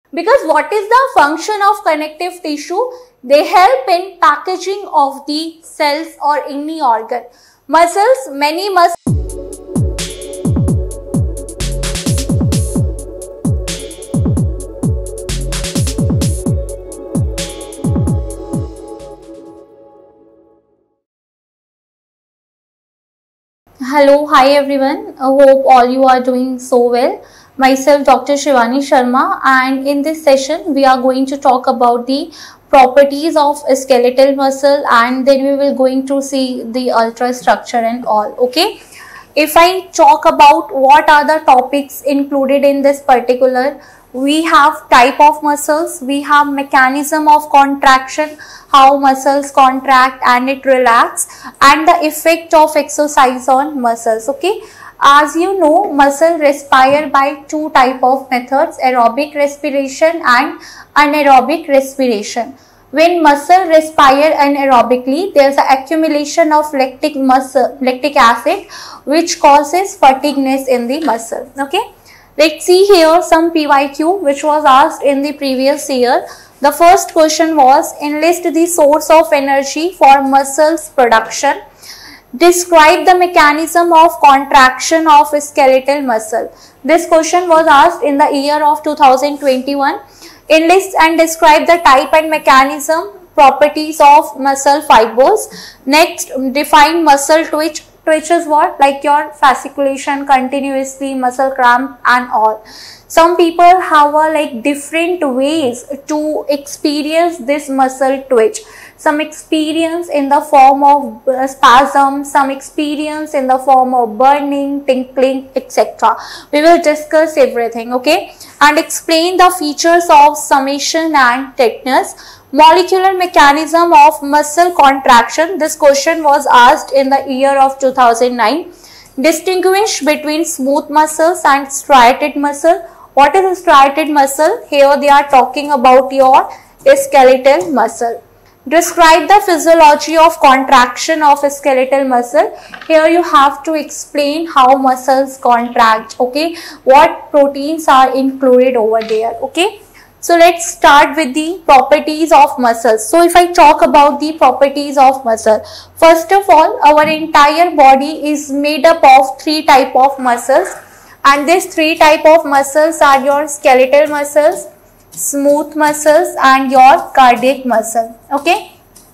Because what is the function of connective tissue? They help in packaging of the cells or any organ. Muscles, many muscles. Hello, hi everyone. I hope all you are doing so well. Myself Dr. Shivani Sharma, and in this session we are going to talk about the properties of skeletal muscle, and then we will going to see the ultrastructure and all. Okay. If I talk about what are the topics included in this particular, we have type of muscles, we have mechanism of contraction, how muscles contract and it relax, and the effect of exercise on muscles. Okay, as you know, muscle respire by two type of methods, aerobic respiration and anaerobic respiration. When muscle respire anaerobically, there is an accumulation of lactic acid which causes fatigueness in the muscle. Okay, let's see here some PYQ which was asked in the previous year. The first question was, enlist the source of energy for muscles production. Describe the mechanism of contraction of skeletal muscle. This question was asked in the year of 2021. Enlist and describe the type and mechanism, properties of muscle fibers. Next, define muscle twitch. Twitch is what? Like your fasciculation continuously, muscle cramp and all. Some people have a different ways to experience this muscle twitch. Some experience in the form of spasm, some experience in the form of burning, tingling, etc. We will discuss everything, okay, and explain the features of summation and tetanus. Molecular mechanism of muscle contraction. This question was asked in the year of 2009. Distinguish between smooth muscles and striated muscle. What is a striated muscle? Here they are talking about your skeletal muscle. Describe the physiology of contraction of a skeletal muscle. Here you have to explain how muscles contract, okay, what proteins are included over there, okay. So let's start with the properties of muscles. So if I talk about the properties of muscle, first of all, our entire body is made up of three type of muscles, and these three type of muscles are your skeletal muscles, smooth muscles and your cardiac muscle, okay.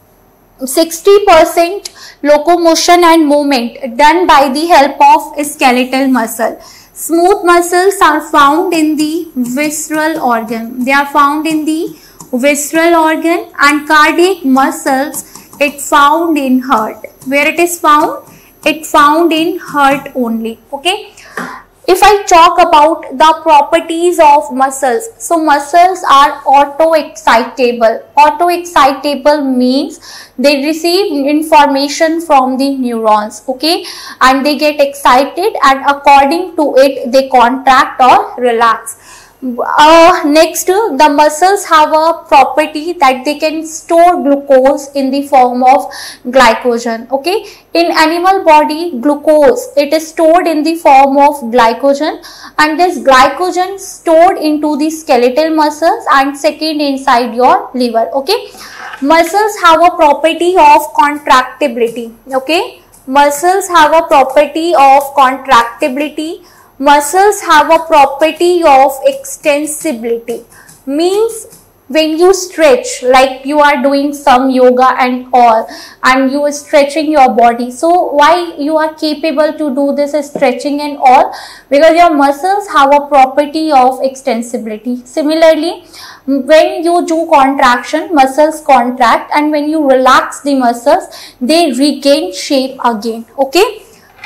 60% locomotion and movement done by the help of skeletal muscle. Smooth muscles are found in the visceral organ. They are found in the visceral organ, and cardiac muscles it found in heart. Where it is found? It found in heart only, okay. If I talk about the properties of muscles, so muscles are auto-excitable. Auto-excitable means they receive information from the neurons, okay, and they get excited, and according to it they contract or relax. Next, the muscles have a property that they can store glucose in the form of glycogen, okay. In animal body, glucose, it is stored in the form of glycogen, and this glycogen stored into the skeletal muscles and second inside your liver, okay. Muscles have a property of contractibility, okay. Muscles have a property of contractibility. Muscles have a property of extensibility. Means when you stretch, like you are doing some yoga and all, and you are stretching your body. So why you are capable to do this stretching and all? Because your muscles have a property of extensibility. Similarly, when you do contraction, muscles contract, and when you relax the muscles, they regain shape again, okay.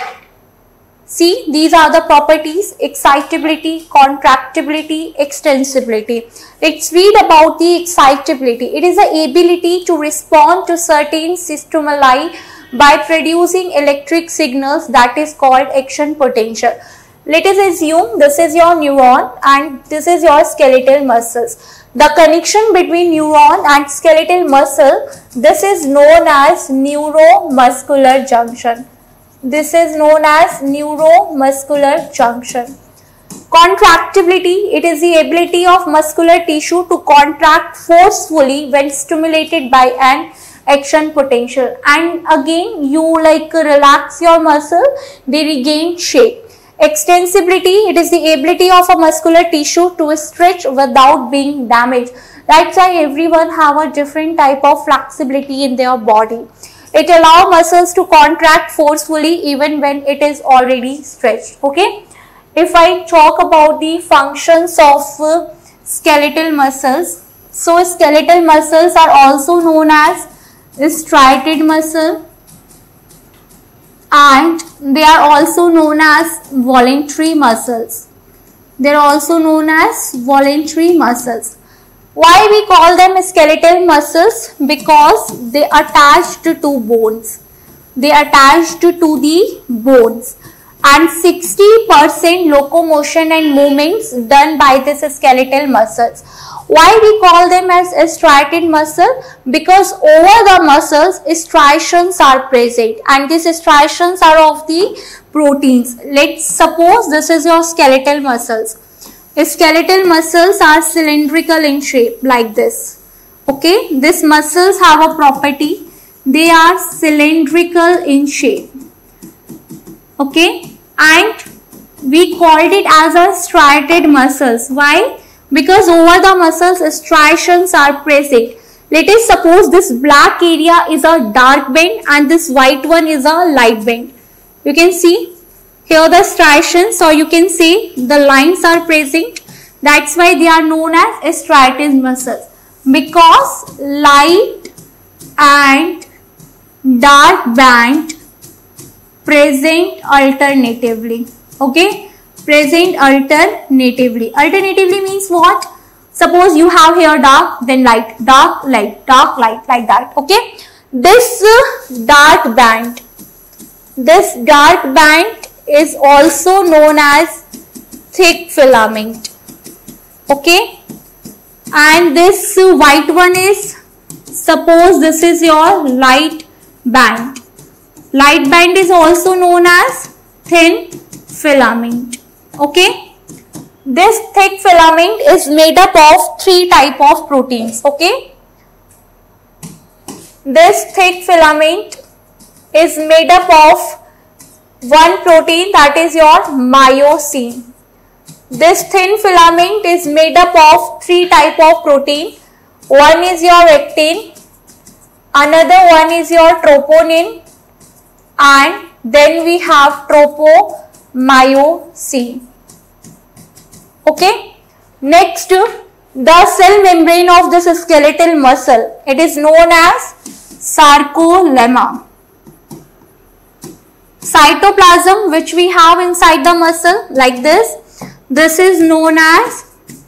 See, these are the properties: excitability, contractibility, extensibility. Let's read about the excitability. It is the ability to respond to certain stimuli by producing electric signals, that is called action potential. Let us assume this is your neuron and this is your skeletal muscles. The connection between neuron and skeletal muscle, this is known as neuromuscular junction. This is known as neuromuscular junction. Contractibility, it is the ability of muscular tissue to contract forcefully when stimulated by an action potential. And again, you like relax your muscle, they regain shape. Extensibility, it is the ability of a muscular tissue to stretch without being damaged. That's why everyone have a different type of flexibility in their body. It allows muscles to contract forcefully even when it is already stretched. Okay. If I talk about the functions of skeletal muscles, so skeletal muscles are also known as striated muscle, and they are also known as voluntary muscles. They are also known as voluntary muscles. Why we call them skeletal muscles? Because they are attached to bones. They are attached to the bones. And 60% locomotion and movements done by this skeletal muscles. Why we call them as striated muscle? Because over the muscles striations are present, and these striations are of the proteins. Let's suppose this is your skeletal muscles. Skeletal muscles are cylindrical in shape like this. Okay, these muscles have a property, they are cylindrical in shape. Okay, and we called it as a striated muscles. Why? Because over the muscles striations are present. Let us suppose this black area is a dark band and this white one is a light band. You can see here the striations, or you can say the lines are present. That's why they are known as striated muscles, because light and dark band present alternatively. Okay, present alternatively. Alternatively means what? Suppose you have here dark, then light, dark, light, dark, light, like that. Okay, this dark band is also known as thick filament. Okay, and this white one is, suppose this is your light band. Light band is also known as thin filament. Okay, this thick filament is made up of 3 type of proteins. Okay, this thick filament is made up of one protein, that is your myosin. This thin filament is made up of 3 type of protein. One is your actin, another one is your troponin, and then we have tropomyosin. Okay, next, the cell membrane of this skeletal muscle, it is known as sarcolemma. Cytoplasm which we have inside the muscle like this is known as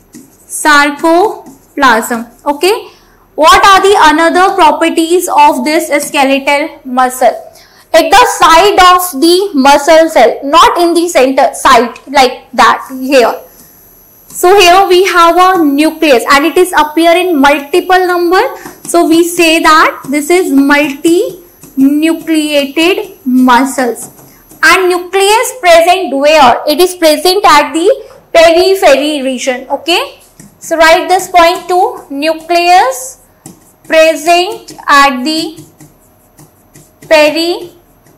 sarcoplasm. Okay, what are the another properties of this skeletal muscle? At the side of the muscle cell, not in the center, side like that here. So here we have a nucleus and it is appear in multiple number. So we say that this is multi-nucleated muscles. And nucleus present where? It is present at the periphery region. Okay. So write this point too. Nucleus present at the periphery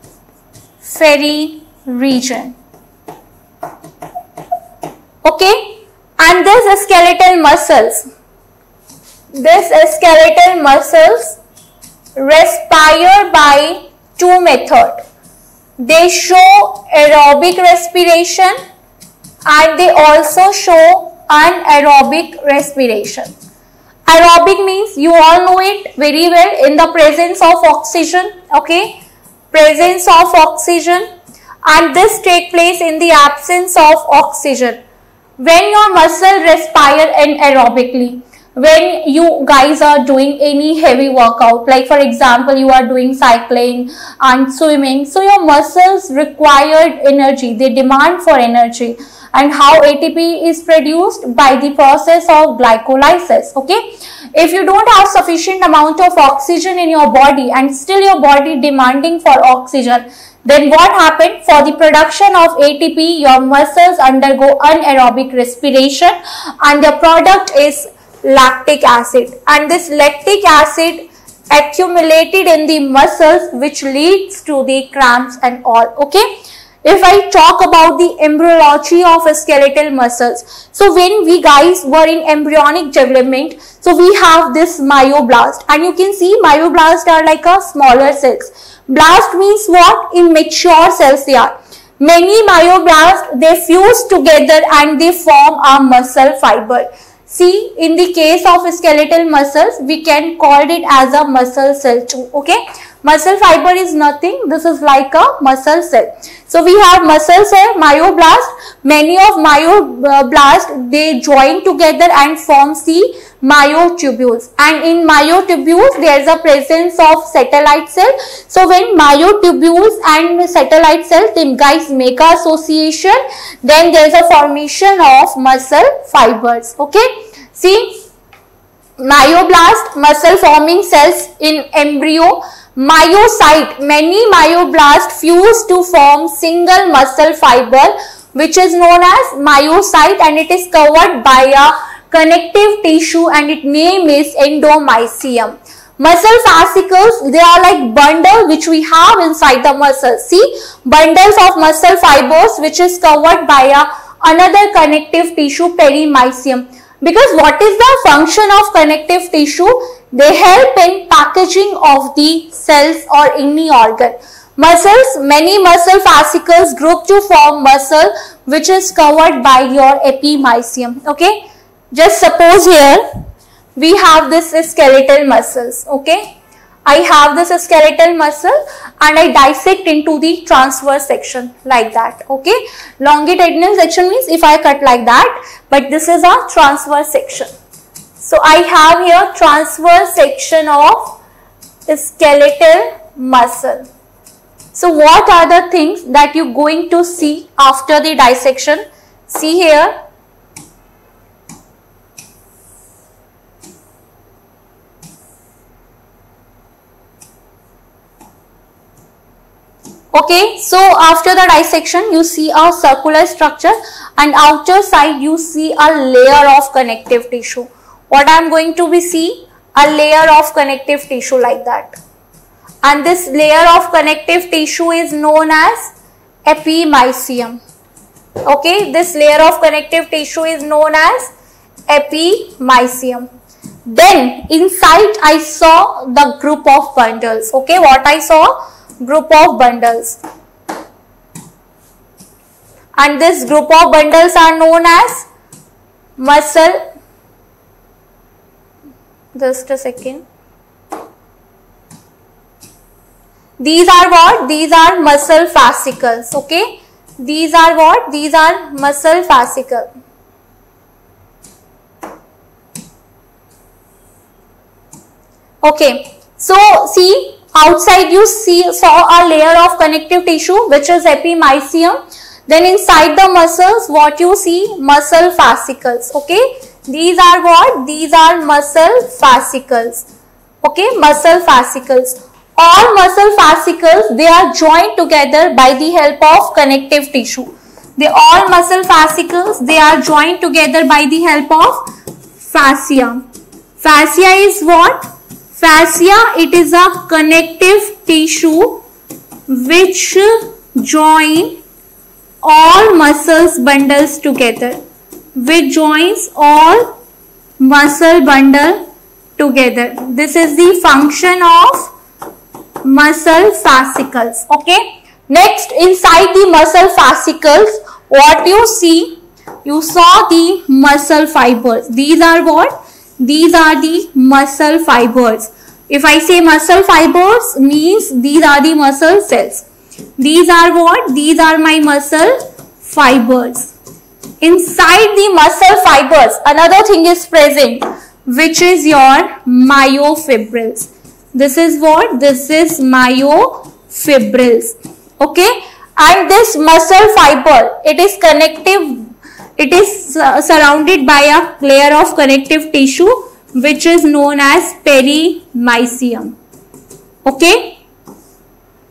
region. Okay. And this skeletal muscles respire by 2 methods. They show aerobic respiration and they also show anaerobic respiration. Aerobic means you all know it very well, in the presence of oxygen. Okay, presence of oxygen, and this take place in the absence of oxygen. When your muscle respire anaerobically, when you guys are doing any heavy workout, like for example you are doing cycling and swimming, so your muscles required energy, they demand for energy. And how ATP is produced? By the process of glycolysis. Okay, if you don't have sufficient amount of oxygen in your body and still your body demanding for oxygen, Then what happened? For the production of ATP, your muscles undergo anaerobic respiration and the product is lactic acid, and this lactic acid accumulated in the muscles which leads to the cramps and all. Okay. If I talk about the embryology of skeletal muscles, so when we guys were in embryonic development, so we have this myoblast, and you can see myoblasts are like a smaller cells. Blast means what? Immature cells they are. Many myoblasts, they fuse together and they form a muscle fiber. See, in the case of skeletal muscles, we can call it as a muscle cell too. Okay. Muscle fiber is nothing. This is like a muscle cell. So we have muscle cell, myoblast. Many of myoblasts, they join together and form the myotubules. And in myotubules, there is a presence of satellite cell. So when myotubules and satellite cells, they guys make a association, then there is a formation of muscle fibers. Okay. See, myoblast, muscle forming cells in embryo. Myocyte, many myoblasts fuse to form single muscle fiber which is known as myocyte, and it is covered by a connective tissue and its name is endomysium. Muscle fascicles, they are like bundle which we have inside the muscle. See, bundles of muscle fibers which is covered by another connective tissue, perimysium. Because what is the function of connective tissue? They help in packaging of the cells or any organ. Muscles, many muscle fascicles group to form muscle which is covered by your epimysium. Okay. Just suppose here we have this skeletal muscles. Okay. I have this skeletal muscle and I dissect into the transverse section like that. Okay. Longitudinal section means if I cut like that, but this is a transverse section. So I have here transverse section of skeletal muscle. So what are the things that you're going to see after the dissection? See here. Okay, so after the dissection you see a circular structure and outer side you see a layer of connective tissue. What I am going to be see? A layer of connective tissue like that. And this layer of connective tissue is known as epimysium. Okay, this layer of connective tissue is known as epimysium. Then inside I saw the group of bundles. Okay, what I saw? Group of bundles. And this group of bundles are known as muscle. Just a second. These are what? These are muscle fascicles. Okay. These are what? These are muscle fascicle. Okay. So see, outside you saw a layer of connective tissue which is epimysium. Then inside the muscles, what you see? Muscle fascicles. Okay. These are what? These are muscle fascicles. Okay, muscle fascicles. All muscle fascicles, they are joined together by the help of connective tissue. All muscle fascicles, they are joined together by the help of fascia. Fascia is what? Fascia, it is a connective tissue which join all muscles bundles together. Which joins all muscle bundle together. This is the function of muscle fascicles. Okay. Next, inside the muscle fascicles, what you see? You saw the muscle fibers. These are what? These are the muscle fibers. If I say muscle fibers, means these are the muscle cells. These are what? These are my muscle fibers. Inside the muscle fibers, another thing is present, which is your myofibrils. This is what? This is myofibrils. Okay. And this muscle fiber, it is connective. It is surrounded by a layer of connective tissue, which is known as perimysium. Okay.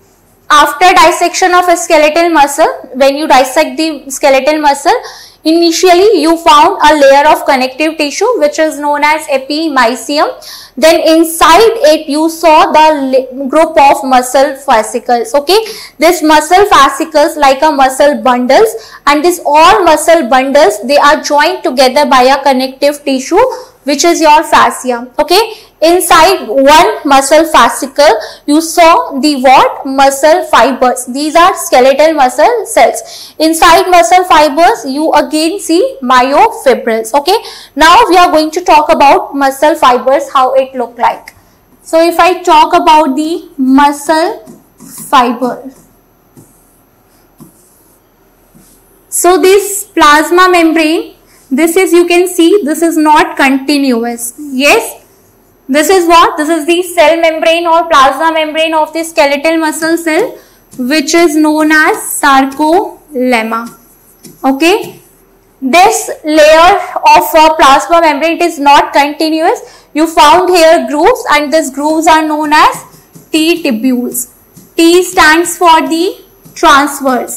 after dissection of a skeletal muscle, when you dissect the skeletal muscle, initially you found a layer of connective tissue which is known as epimysium. Then inside it you saw the group of muscle fascicles. Okay, this muscle fascicles like a muscle bundles, and this all muscle bundles, they are joined together by a connective tissue which is your fascia. Okay, inside one muscle fascicle you saw the what? Muscle fibers. These are skeletal muscle cells. Inside muscle fibers you again see myofibrils. Okay, now we are going to talk about muscle fibers, how it look like. So if I talk about the muscle fiber, so this plasma membrane, this is, you can see, this is not continuous. Yes, this is what? This is the cell membrane or plasma membrane of the skeletal muscle cell, which is known as sarcolemma. Okay, this layer of plasma membrane, it is not continuous. You found here grooves, and these grooves are known as T-tubules. T stands for the transverse.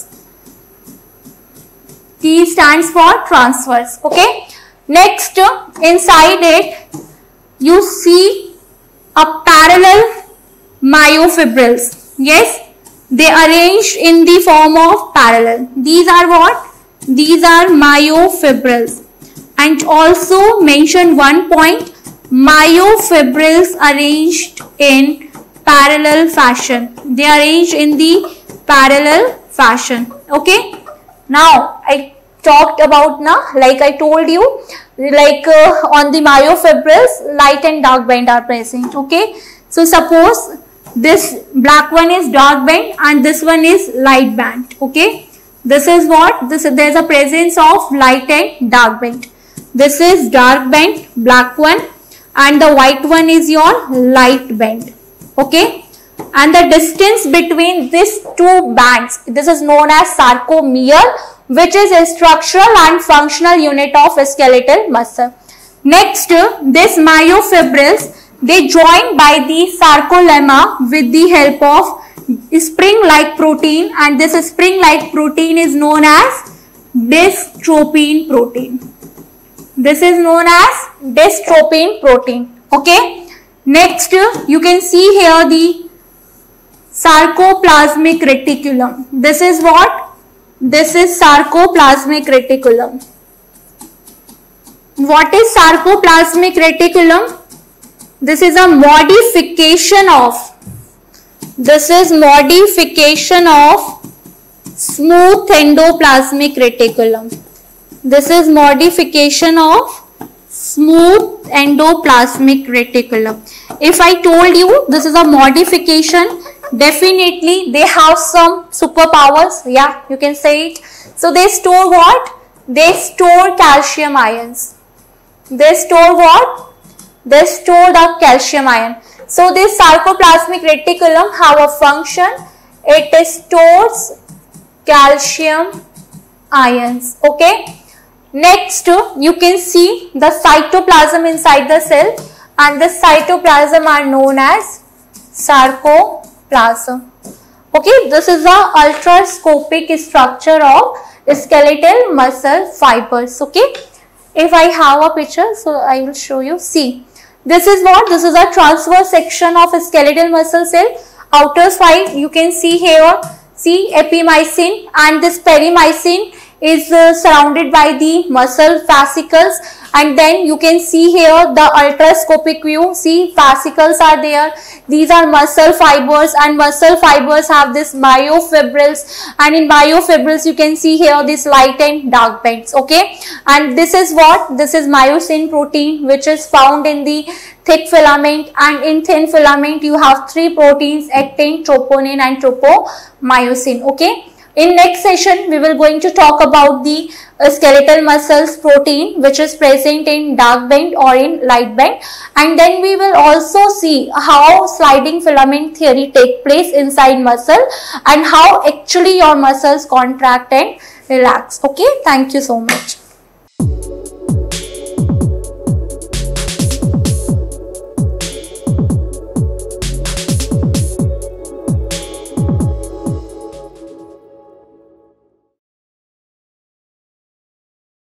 T stands for transverse. Okay, next inside it you see a parallel myofibrils. Yes, they arranged in the form of parallel. These are what? These are myofibrils. And also mention one point, myofibrils arranged in parallel fashion. They are arranged in the parallel fashion. Okay, now I talked about now, like I told you, like on the myofibrils, light and dark band are present. Okay, so suppose this black one is dark band and this one is light band. Okay, this is what? This, there is a presence of light and dark band. This is dark band, black one, and the white one is your light band. Okay, and the distance between these two bands, this is known as sarcomere, which is a structural and functional unit of a skeletal muscle. Next, this myofibrils, they join by the sarcolemma with the help of spring-like protein, and this spring-like protein is known as dystrophin protein. This is known as dystrophin protein. Okay, next you can see here the sarcoplasmic reticulum. This is what? This is sarcoplasmic reticulum. What is sarcoplasmic reticulum? This is a modification of, this is modification of smooth endoplasmic reticulum. This is modification of smooth endoplasmic reticulum. If I told you this is a modification, definitely they have some superpowers. Yeah, you can say it. So they store what? They store calcium ions. They store what? They store the calcium ion. So this sarcoplasmic reticulum have a function. It stores calcium ions. Okay. Next, you can see the cytoplasm inside the cell, and the cytoplasm are known as sarcoplasm. Okay, this is the ultrascopic structure of skeletal muscle fibers. Okay, if I have a picture, so I will show you. See, this is what? This is a transverse section of a skeletal muscle cell. Outer side you can see here, see epimysium, and this perimysium is surrounded by the muscle fascicles, and then you can see here the ultrascopic view. See, fascicles are there. These are muscle fibers, and muscle fibers have this myofibrils, and in myofibrils you can see here this light and dark bands. Okay, and this is what? This is myosin protein, which is found in the thick filament, and in thin filament you have three proteins: actin, troponin and tropomyosin. Okay. In next session, we will going to talk about the skeletal muscles protein, which is present in dark band or in light band, and then we will also see how sliding filament theory take place inside muscle and how actually your muscles contract and relax. Okay, thank you so much.